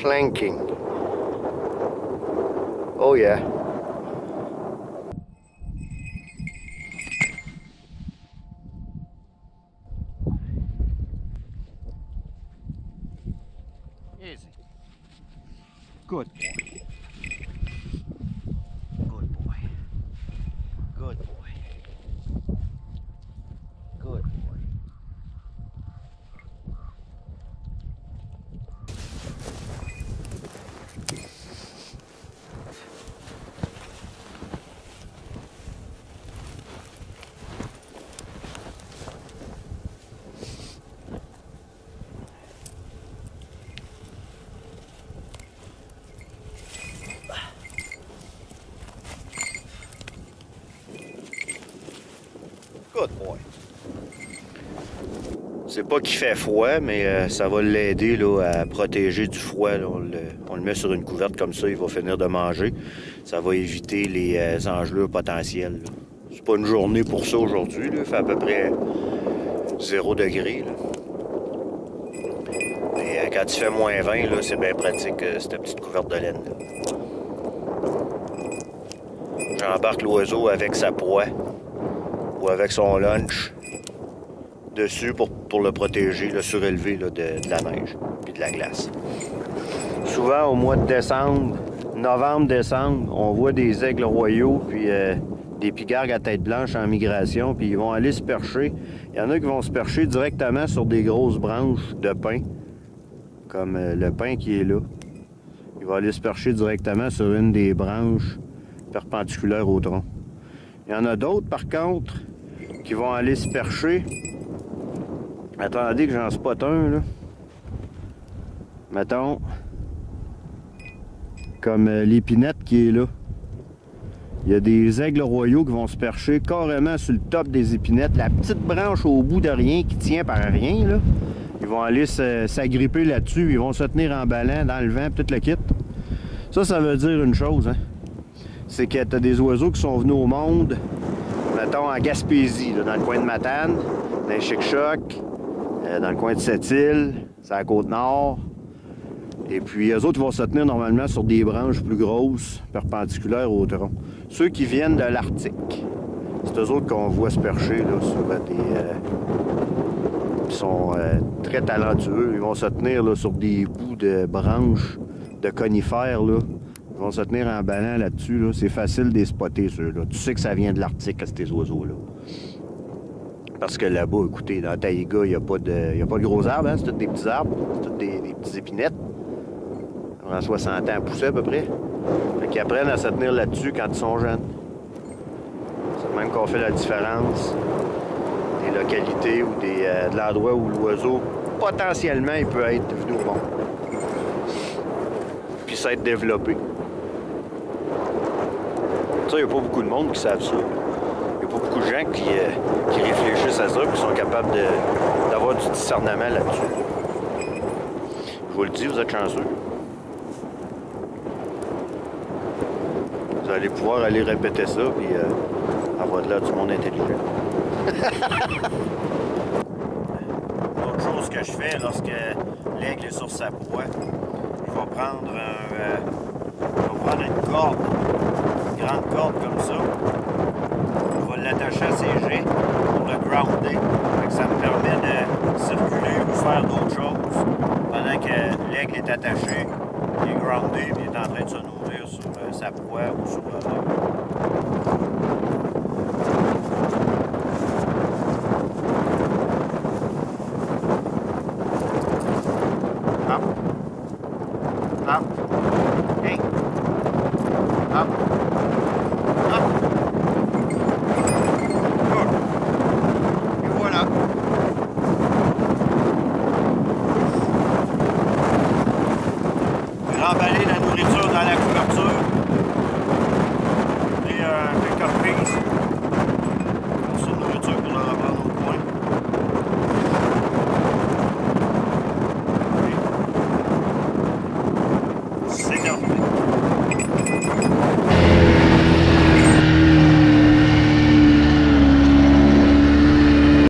flanking. Oh yeah. Easy. Good boy. Good boy. Good boy. Good boy. Good boy. C'est pas qu'il fait froid, mais ça va l'aider à protéger du froid. Là. On le met sur une couverte comme ça, il va finir de manger. Ça va éviter les engelures potentielles. C'est pas une journée pour ça aujourd'hui. Il fait à peu près 0 degré. Là. Et quand il fait moins 20, c'est bien pratique, cette petite couverte de laine. J'embarque l'oiseau avec sa proie ou avec son lunch dessus pour le protéger, le surélever de la neige et de la glace. Souvent, au mois de décembre, novembre-décembre, on voit des aigles royaux puis des pigargues à tête blanche en migration, puis ils vont aller se percher. Il y en a qui vont se percher directement sur des grosses branches de pin, comme le pin qui est là. Il va aller se percher directement sur une des branches perpendiculaires au tronc. Il y en a d'autres, par contre, qui vont aller se percher. Attendez que j'en spot un, là. Mettons, comme l'épinette qui est là. Il y a des aigles royaux qui vont se percher carrément sur le top des épinettes. La petite branche au bout de rien qui tient par rien, là. Ils vont aller s'agripper là-dessus. Ils vont se tenir en ballon, dans le vent, tout le kit. Ça veut dire une chose, hein. C'est que tu as des oiseaux qui sont venus au monde, mettons, en Gaspésie, là, dans le coin de Matane, dans les Chic-Chocs, dans le coin de Sept-Îles, c'est à la Côte-Nord. Et puis, eux autres vont se tenir normalement sur des branches plus grosses, perpendiculaires au tronc. Ceux qui viennent de l'Arctique, c'est eux autres qu'on voit se percher là, sur des... qui sont très talentueux. Ils vont se tenir là, sur des bouts de branches de conifères, là. Ils vont se tenir en ballon là-dessus. Là. C'est facile de les spotter, ceux-là. Tu sais que ça vient de l'Arctique, ces oiseaux-là. Parce que là-bas, écoutez, dans la taïga, il n'y a pas de gros arbres, hein? C'est tous des petits arbres, c'est toutes des petits épinettes. On a 60 ans à pousser à peu près. Fait qu'ils apprennent à se tenir là-dessus quand ils sont jeunes. C'est même qu'on fait la différence des localités ou de l'endroit où l'oiseau, potentiellement, il peut être venu au monde. Puis s'être développé. Ça, il n'y a pas beaucoup de monde qui savent ça. Il n'y a pas beaucoup de gens qui réfléchissent à ça et qui sont capables d'avoir du discernement là-dessus. Je vous le dis, vous êtes chanceux. Vous allez pouvoir aller répéter ça et avoir de l'air du monde intelligent. L'autre chose que je fais lorsque l'aigle est sur sa proie, je vais prendre une corde, une grande corde comme ça. Je vais l'attacher à ses jets pour le grounder. Ça me permet de circuler ou faire d'autres choses pendant que l'aigle est attaché, il est groundé et il est en train de se nourrir sur sa proie ou sur le roc. Up. Up. Hey. Up.